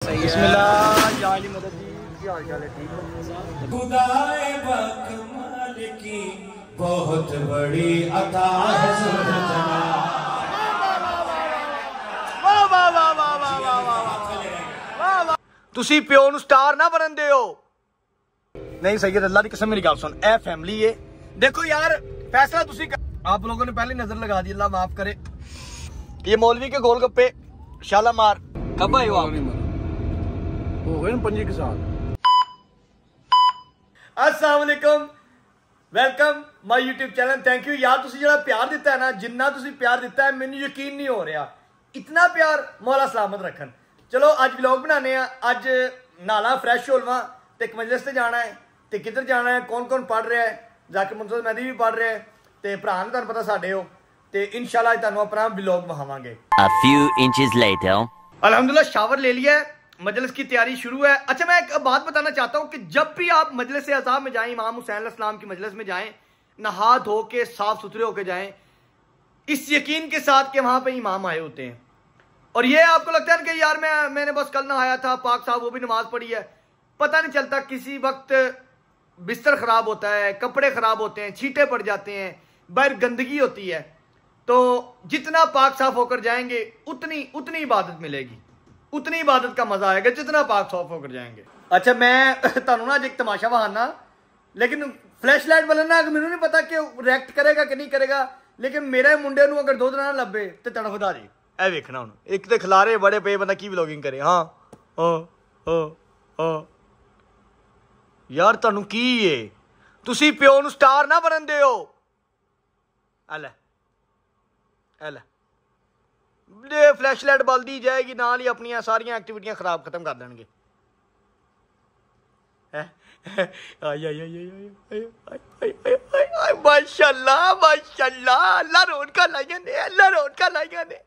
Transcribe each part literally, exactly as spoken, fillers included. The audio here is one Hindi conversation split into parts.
सही है। बिस्मिल्लाह या अली मदद जी, क्या हाल चाल है? ठीक हो? खुदाए बकमाल की बहुत बड़ी अता है सुलझना। वाह वाह वाह वाह वाह वाह वाह वाह वाह। तुसी प्यो नु स्टार ना बनन दे हो। नहीं सैयद, अल्लाह की कसम मेरी गल सुन, ए फैमिली है। देखो यार फैसला तुसी कर... आप लोगों ने पहले नजर लगा दी, अल्लाह माफ करे। ये मौलवी के गोलगप्पे शालामार कब आए हो आप? हो गए पंजी के साथ। अस्सलाम वालेकुम, welcome my YouTube channel. Thank you यार, तुसी जरा प्यार दिता है ना, जिन्ना तुसी प्यार दिता है मैनू यकीन नहीं हो रहा। इतना प्यार मौला सलामत रखन। चलो अज व्लॉग बनाने आ। अज नाला फ्रैश होलवा ते एक मजलिस ते जाना है, ते किधर जाना है, कौन कौन पढ़ रहा है। जाकिर मुंसद मेहदी भी पढ़ रहा है, ते भरा ने तुहानू पता साडे हो, ते इंशाल्लाह तुहानू अपना व्लॉग बहावांगे। A few inches later. अल्हम्दुलिल्लाह शावर ले लिया है, मजलिस की तैयारी शुरू है। अच्छा मैं एक बात बताना चाहता हूँ कि जब भी आप मजलिस अज़ा में जाएं, इमाम हुसैन अलैहिस्सलाम की मजलिस में जाएं, नहा धो के साफ सुथरे होके जाएं, इस यकीन के साथ कि वहां पे इमाम आए होते हैं। और ये आपको लगता है कि यार मैं मैंने बस कल नहाया था, पाक साहब वो भी नमाज पढ़ी है, पता नहीं चलता। किसी वक्त बिस्तर खराब होता है, कपड़े खराब होते हैं, छींटे पड़ जाते हैं, बाहर गंदगी होती है। तो जितना पाक साफ होकर जाएंगे उतनी उतनी इबादत मिलेगी, उतनी इबादत का मजा आएगा जितना पाक साफ होकर जाएंगे। अच्छा मैं तुहानू ना अज एक तमाशा बहाना, लेकिन फ्लैश लाइट वाला ना मैनू नहीं पता कि रिएक्ट करेगा कि नहीं करेगा, लेकिन मेरे मुंडे नू अगर दुध ना लभे तो तड़फदा जी। ए वेखना हुण, एक तो खिलारे बड़े पे, बंदा की व्लॉगिंग करे। हाँ हाँ हाँ हाँ यार तुहानू की है, तुसी प्यो नू स्टार ना बनन दे हो। अले अले फ्लैश लाइट बलदी जाएगी, नाल ही अपनी सारिया एक्टिविटियां खराब खत्म कर देंगे। माशाल्लाह माशाल्लाह, अल्लाह रौनका लाइया ने, अल्लाह रौनका लाइया ने।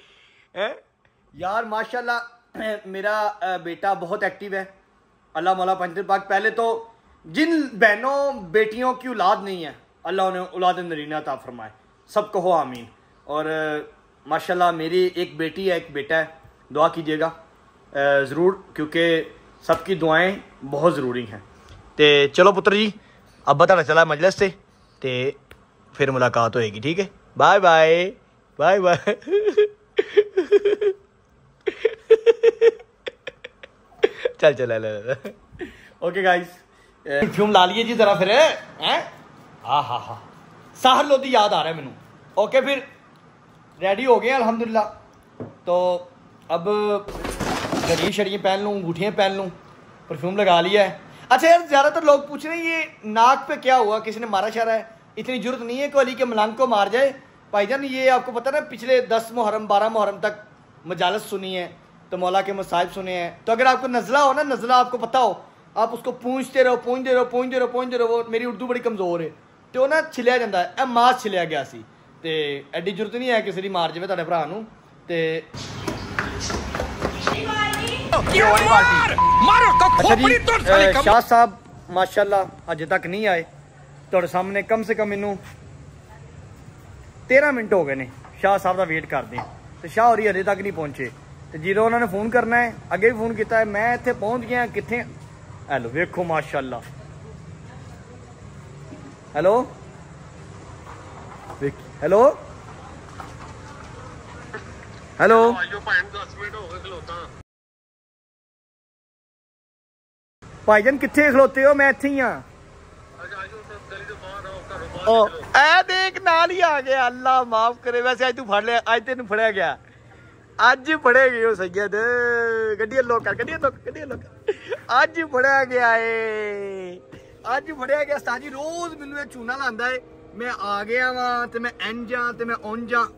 यार माशाल्लाह मेरा बेटा बहुत एक्टिव है, अल्लाह मौला पंजर पाक। पहले तो जिन बहनों बेटियों की औलाद नहीं है, अल्लाह उन्हें औलाद नरीना अता फरमाए, सब कहो आमीन। और माशाल्लाह मेरी एक बेटी है, एक बेटा है, दुआ कीजिएगा ज़रूर, क्योंकि सबकी दुआएं बहुत ज़रूरी हैं। तो चलो पुत्र जी, अब तुहाडा चला मजलिस से, तो फिर मुलाकात होएगी, ठीक है? Bye bye bye bye. चल चल ओके गाइस, परफ्यूम ला लिए जी जरा फिर। हैं हाँ हाँ हाँ, साहर लोधी याद आ रहा है मैनू। ओके फिर रेडी हो गए अल्हम्दुलिल्लाह। तो अब घड़ियाँ शड़ियाँ पहन लूँ, अंगूठियाँ पहन लूँ, परफ्यूम लगा लिया है। अच्छा यार ज़्यादातर लोग पूछ रहे हैं ये नाक पे क्या हुआ, किसी ने मारा शारा है? इतनी जरूरत नहीं है कि अली के मलंग को मार जाए भाईजान। ये आपको पता ना, पिछले दस मुहर्रम बारह मुहर्रम तक मजालस सुनी है, तो मौला के मसाइब सुने हैं। तो अगर आपको नज़ला हो ना, नज़ला आपको पता हो, आप उसको पूंछते रहो पूंछते रहो पूंछते रहो पूंछते रहो। वो मेरी उर्दू बड़ी कमज़ोर है, तो ना छिलिया जाता है, मास छिलिया गया सी, ते एडी जरूरत नहीं है किसी की मार जाए तुहाडे भरा नूं। ते अच्छा जी, शाह साहब माशाल्लाह अजे तक नहीं आए। तुहाडे सामने कम से कम मैनू तेरह मिनट हो गए ने शाह साहब का वेट करते हैं, तो शाह होरी अजे तक नहीं पहुंचे। तो जो उन्होंने फोन करना है, अगे भी फोन किया है, मैं इत्थे पहुंच गया कित्थे। हेलो वेखो माशाल्लाह, हेलो हेलो हेलो भाईजान कित्थे खलोते हो? मैं इत्थे ही हाँ। ए देख नाल ही आ गया, अल्लाह माफ करे। वैसे अज तू फड़ लिया, अज तेन फड़िया गया, अज फड़े गए हो सैयद। गड्डियां लोक कर, गड्डियां लोक, गड्डियां लोक, अज फड़िया गया है, अज फड़िया गया। साजी रोज मैनू चूना लांदा है, मैं आ गया वहां तो मैं इंज हाँ तो मैं उंज हाँ।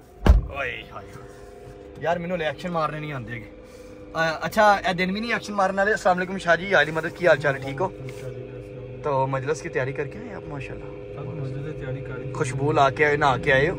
यार मैनू एक्शन मारने नहीं आते। अच्छा ए दिन भी नहीं एक्शन मारने वाले। अस्सलाम वालेकुम शाह जी, आली मदद की हाल चाल है? ठीक हो? तो मजलिस की तैयारी करके आए आप? माशाल्लाह खुशबू ला के आए, नहा के आए हो?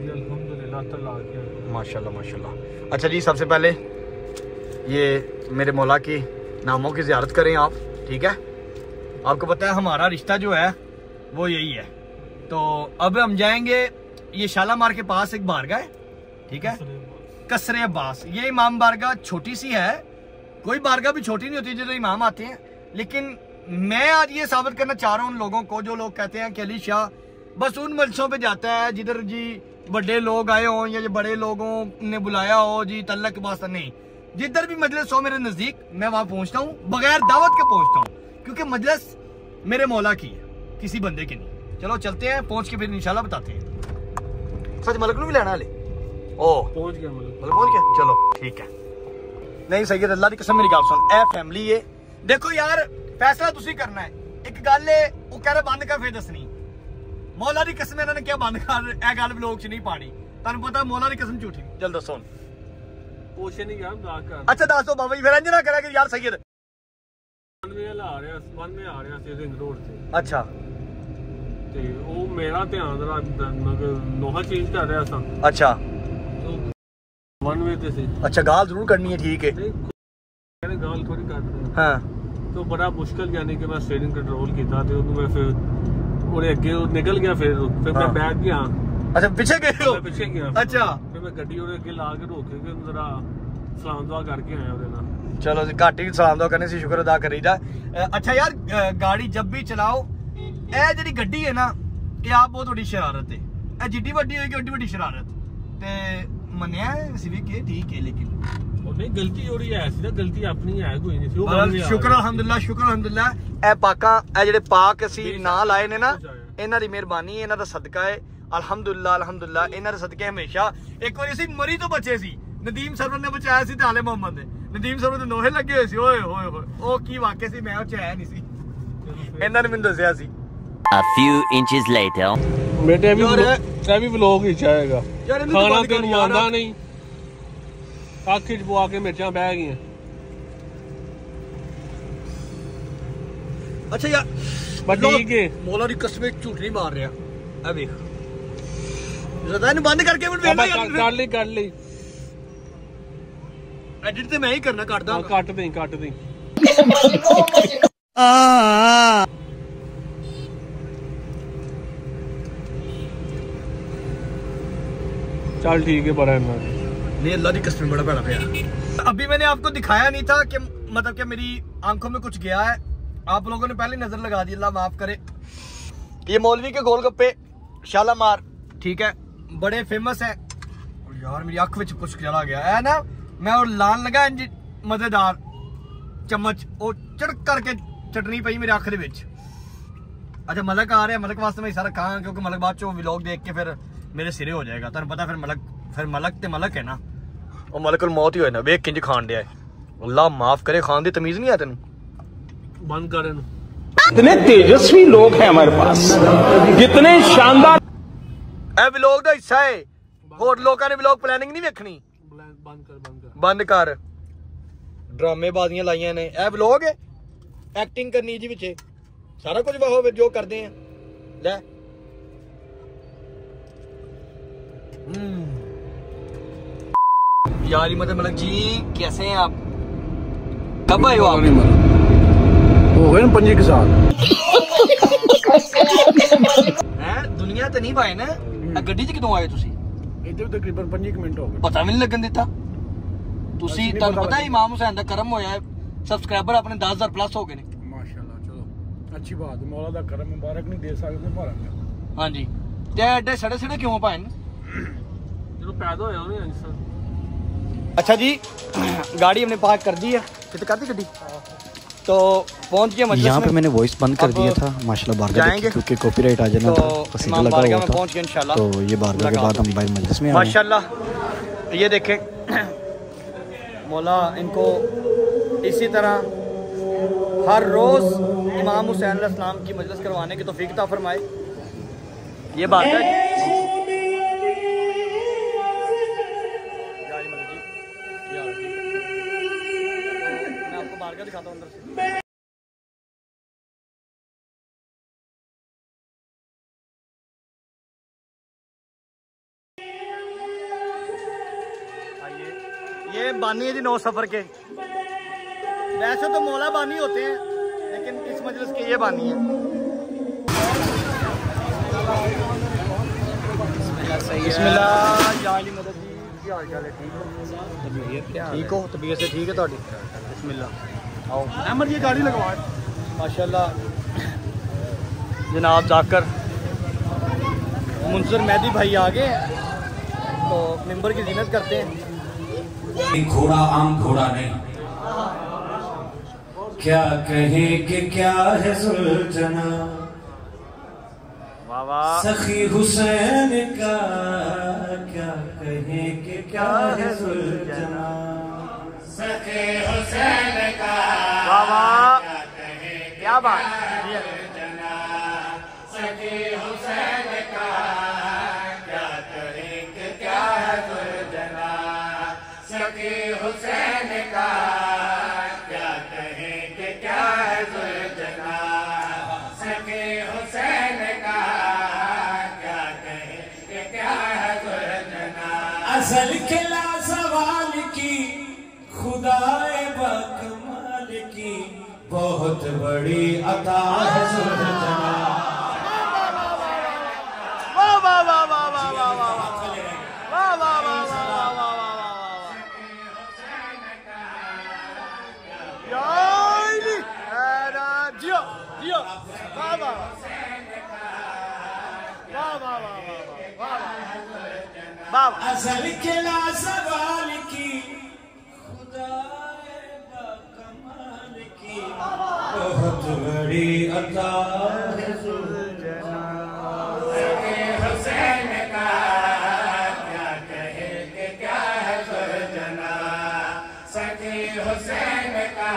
माशाल्लाह माशाल्लाह। अच्छा जी, सबसे पहले ये मेरे मौला की नामों की ज़ियारत करें आप, ठीक है? आपको पता है हमारा रिश्ता जो है वो यही है। तो अब हम जाएंगे, ये शालामार के पास एक बारगाह है, ठीक है, कसरे अब्बास। ये इमाम बारगाह छोटी सी है, कोई बारगाह भी छोटी नहीं होती जो इमाम आते हैं, लेकिन मैं आज ये साबित करना चाह रहा हूँ उन लोगों को जो लोग कहते हैं कि अली शाह बस उन मजलिसों पे जाता है जिधर जी बड़े लोग आए हों या जो बड़े लोगों ने बुलाया हो जी तल्लक के वास्ता। नहीं, जिधर भी मजलिस हो मेरे नजदीक मैं वहां पहुंचता हूँ, बगैर दावत के पहुंचता हूँ, क्योंकि मजलिस मेरे मौला की है, किसी बंदे की नहीं। चलो चलते हैं, पहुंच के फिर इंशाल्लाह बताते हैं। सच मलक भी लेना ले ओ पहुंच गया मलक मतलब पहुंच गया। चलो ठीक है। नहीं सही है, अल्लाह की कसम मेरी गल सुन ए फैमिली है। देखो यार फैसला तुसी करना है। एक गल है वो कह रहे बंद कर फिर दसनी, मौला की कसम इन्होंने क्या बंद कर ए गल ब्लॉग च नहीं पानी, तुहानू पता मौला की कसम झूठी। चल दसो कुछ नहीं गया मजाक कर। अच्छा दस दो बाबा जी, फिर इंज ना करा कि यार सैयद वन वे ला रहा वन वे आ रहा सी रिंग रोड से। अच्छा ਤੇ ਉਹ ਮੇਰਾ ਧਿਆਨ ਲੋਹਾ ਚੇਂਜ ਕਰ ਰਿਹਾ ਸਾਂ। अच्छा वन वे ਤੇ ਸੀ। अच्छा गाल जरूर करनी है, ठीक है। ਕਹਿੰਦੇ ਗਾਲ ਥੋੜੀ ਕਰ ਰਹੇ हाँ तो बड़ा मुश्किल यानी कि मैं स्टीयरिंग कंट्रोल किया तो ਉਹਨੂੰ मैं फिर ਉਹਦੇ ਅੱਗੇ ਉਹ ਨਿਕਲ ਗਿਆ, ਫਿਰ ਫਿਰ ਮੈਂ ਬੈਠ ਗਿਆ। अच्छा पीछे गए हो? मैं पीछे गया। अच्छा फिर मैं ਗੱਡੀ ਉਹਦੇ ਅੱਗੇ ਲਾ ਕੇ ਰੋਕ ਕੇ ਉਹਨੂੰ ਜ਼ਰਾ ਸਲਾਮ ਦੁਆ ਕਰਕੇ ਆਇਆ ਉਹਦੇ ਨਾਲ। चलो घाटी सलाम दुआ करने से शुक्र अदा करीदा। अच्छा यार गाड़ी जब भी चलाओ ए जेडी गड्डी है ना ये आप बहुत बड़ी शरारत है, ए जिड्डी वड्डी होगी एडी बड़ी शरारत ते मन्निया सी भी के ठीक है, लेकिन ਉਹ ਨਹੀਂ ਗਲਤੀ ਹੋ ਰਹੀ ਹੈ ਸੀ ਨਾ, ਗਲਤੀ ਆਪਣੀ ਹੈ ਕੋਈ ਨਹੀਂ ਸੀ। ਉਹ शुक्र अल्हम्दुलिल्लाह शुक्र अल्हम्दुलिल्लाह ए पाका ए जेडे पाक ਅਸੀਂ ਨਾ ਲਾਏ ਨੇ ਨਾ ਇਹਨਾਂ ਦੀ ਮਿਹਰਬਾਨੀ, ਇਹਨਾਂ ਦਾ ਸਦਕਾ ਹੈ। ਅਲਹਮਦੁਲਿल्लाह ਅਲਹਮਦੁਲਿल्लाह ਇਹਨਾਂ ਦੇ ਸਦਕੇ ਹਮੇਸ਼ਾ। ਇੱਕ ਵਾਰੀ ਅਸੀਂ ਮਰੀ ਤੋਂ ਬਚੇ ਸੀ, ਨਦੀਮ ਸਰਵਰ ਨੇ ਬਚਾਇਆ ਸੀ ਤੇ ਆਲੇ ਮੁਹੰਮਦ ਨੇ। ਨਦੀਮ ਸਰਵਰ ਦੇ ਨੋਹੇ ਲੱਗੇ ਹੋਏ ਸੀ, ਓਏ ਹੋਏ ਹੋਏ ਉਹ ਕੀ ਵਾਕਿਆ ਸੀ, ਮੈਂ ਉਹ ਚ ਆਇਆ ਨਹੀਂ ਸੀ, ਇਹਨਾਂ ਨੇ ਮੈਨੂੰ ਦੱਸਿਆ ਸੀ। A few inches later. ਬੇਟੇ ਵੀ ਇਹ ਵੀ ਵਲੌਗ ਹੀ ਚਾਹੇਗਾ, ਖਾਣਾ ਤੈਨੂੰ ਆਉਂਦਾ ਨਹੀਂ, ਅੱਖ ਚ ਪਵਾ ਕੇ ਮਿਰਚਾਂ ਬਹਿ ਗਈਆਂ। अच्छा यार बस ठीक है, मौला दी कसम झूठ नहीं मार रहा। ए देख ज़्यादा इन्हें बंद करके मैं वेखना यार कर ली कर ली एडिट तो मैं ही करना काट दा काट दें काट दें। चल ठीक है, बड़ा है नहीं, अल्लाह की कसम बड़ा बड़ा प्यार। अभी मैंने आपको दिखाया नहीं था कि मतलब कि मेरी आंखों में कुछ गया है, आप लोगों ने पहले नजर लगा दी, अल्लाह माफ करे। ये मौलवी के गोलगप्पे शालामार, ठीक है, बड़े फेमस है। यार मेरी अख में कुछ चला गया है ना, मैं और लान लगा इंज मजेदार चम्मच वो चढ़ करके चटनी पई मेरी अख दे विच। अच्छा मलक आ रहा है, मलक वास्ते मैं सारा कहां, क्योंकि मलक बाद चो व्लॉग देख के फिर मेरे सिरे हो जाएगा। तुहानू पता फिर मलक फिर मलक ते मलक है ना, और मलक को मौत ही होए ना, वेख किंज खान दिया है। अल्लाह माफ करे, खान दी तमीज नहीं है तेन। बंद कर इन्हू। कितने तेजस्वी लोग हैं हमारे पास, कितने शानदार। ए व्लॉग दा हिस्सा है, होर लोकां ने व्लॉग प्लानिंग नहीं वेखनी। बंद कर बंद कर बंद कर, ड्रामेबाजियां लाइयां ने। ए व्लॉग है, एक्टिंग करनी जी विच, सारा कुछ वो जो करते हैं। ले यार मतलब मलक जी कैसे हैं आप, कब आए हो आप? हो गए ना पंजी के साथ हैं दुनिया तो नहीं पाए ना, गड्डी च कितों आए तुसी? इधर तकरीबन पंजी मिनट हो गए, पता भी नहीं लगन दिता। तुसी तुहानू पता है इमाम हुसैन दा करम होया है, सब्सक्राइबर अपने दस हजार प्लस हो गए ने माशाल्लाह। चलो अच्छी बात है, मौला दा करम मुबारक नहीं दे सकते पर। हां जी, ते एडे सड़े सड़े क्यों पाए ने? जो पैदा होया उन्हें इंसान। अच्छा जी गाड़ी हमने पार्क कर दी है, कितने कर दी गड्डी, तो पहुंच गए मजलिस। यहाँ पे मैंने वॉइस बंद कर दिया था माशाल्लाह बारगाह देख, क्योंकि कॉपीराइट आ जाना तो था, पसीना लगा हुआ था। पहुंच गए इंशाल्लाह। तो ये बारगाह के बाद हम भाई मजलिस में माशाल्लाह। ये देखें मौला इनको इसी तरह हर रोज इमाम हुसैन अलैहिस्सलाम की मजलिस करवाने की तौफीक अता फरमाए। ये बात है। दिखाता हूं अंदर से। ये बानी है जी नौ सफर के, वैसे तो मौला बानी होते हैं लेकिन इस मजलिस के ये बानी है। बिस्मिल्लाह या अली मदद जी की हाल चाल है? ठीक हो? ठीक हो? तबीयत से ठीक है ਤੁਹਾਡੀ? बिस्मिल्लाह आओ अहमद ये गाड़ी लगवा माशाल्लाह। जनाब जाकर मुंसर मेहदी भाई आ गए तो मेंबर की जिन्नत करते हैं। घोड़ा आम घोड़ा नहीं, क्या कहे कि क्या है सुलझना सखी हुसैन का, क्या कहे कि क्या है सुलझना सखी हुसैन का, क्या बात सखी हुसैन का, क्या कहे कि क्या है सुलझना सखी हुसैन का, क्या कहे कि क्या है सुलझना सखी हुसैन का, क्या कहे कि क्या है सुलझना। असल खिला सवाल की खुदाए बकमाल की बहुत बड़ी अता है सुलझना। वाह वाह वाह वाह वाह वाह वाह वाह वाह वाह वाह जियो जियो वाह वाह वाह वाह वाह वाह। असल खिला सवाल की खुदाए बकमाल की बहुत बड़ी अता है सुलझना सखी हुसैन का, क्या कहे कि क्या है सुलझना सखी हुसैन का,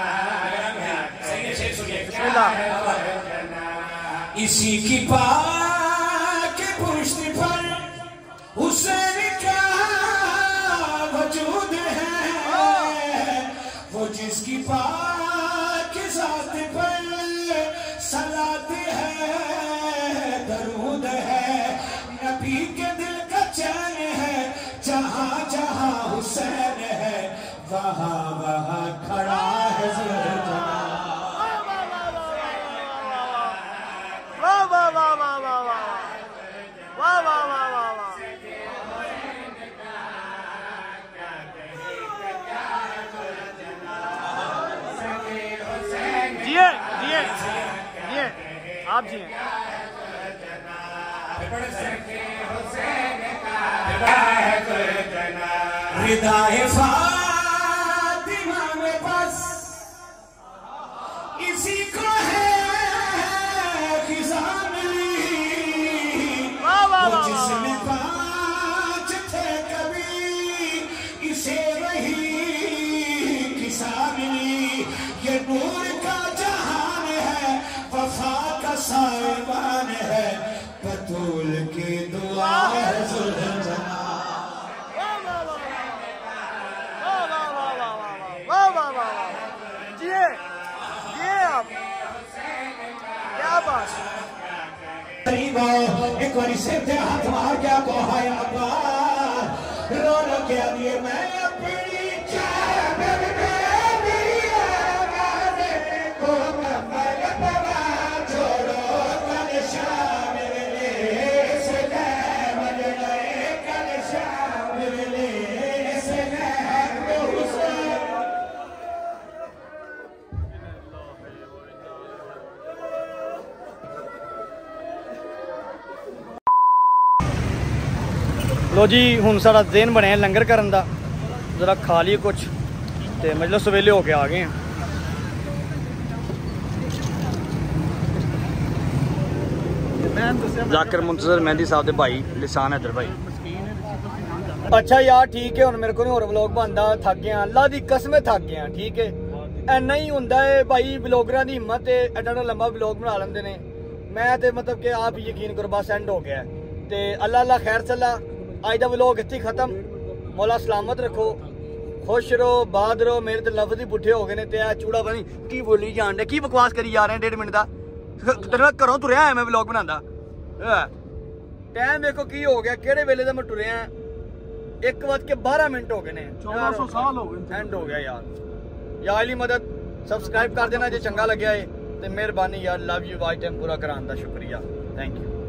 इसी की पाक पुष्ट पर हुसैन का वजूद है, वो जिसकी पाक जात पर सलात है दरूद है, नबी के दिल का चैन है, जहाँ जहाँ हुसैन है वहाँ वहाँ खड़ा है सुलझना। वाह वाह वाह वाह वाह वाह वाह वाह वाह वाह वाह। जिए जिए जिए आप जिए। हृदय फातिमा में बस इसी को है जिसमें पाँच थे कभी इसे वही किसा मिली, ये नूर का जहान है वफा का साइबान है, बतूल की दुआ है सुलझना। वाह वाह वाह जिए जिए आप, क्या बात। एक बार से हाथ मार क्या कोहाया रो रो क्या दिए मैं अपनी चादर में मेरी आवाज़ को कमर पवा छोड़ो कल शाम मिले से मजले कल शाम मिले से लो जी हुण साडा ज़हन बने लंगर करन दा, जरा खा लिए कुछ ते मजलिस वेले होके आ गए हैं। जाकिर मुंतज़र मेहंदी साहब दे भाई लिसान हैदर भाई। अच्छा यार ठीक है, हुण मेरे को नहीं होर व्लॉग बनदा, थक गया अल्लाह दी कसम थक गया। ठीक है ऐना ही हुंदा है भाई, व्लॉगरां दी हिम्मत है एडा एडा लंबा व्लॉग बना लेंदे ने। मैं ते मतलब कि आप यकीन करो बस एंड हो गया ते अल्लाह अल्लाह खैर चला। अज का व्लॉग इत्थे खत्म, मौला सलामत रखो, खुश रहो, बाद रहो। मेरे तो लफ्ज ही पुट्ठे हो गए ने ते चूड़ा बनी की बोली जान दे, की बकवास करी जा रहे हैं डेढ़ मिनट का। तेरे घरों तुरया है मैं व्लॉग बनांदा, टाइम देखो की हो गया, केड़े वेले दा मैं टुरया एक बज के बारह मिनट हो गए ने, चौदह सौ साल हो गए एंड हो गया यार। या अली मदद सब्सक्राइब कर देना जो चंगा लग्या है, तो मेहरबानी यार। लव यू वाच टाइम पूरा कराने का शुक्रिया, थैंक यू।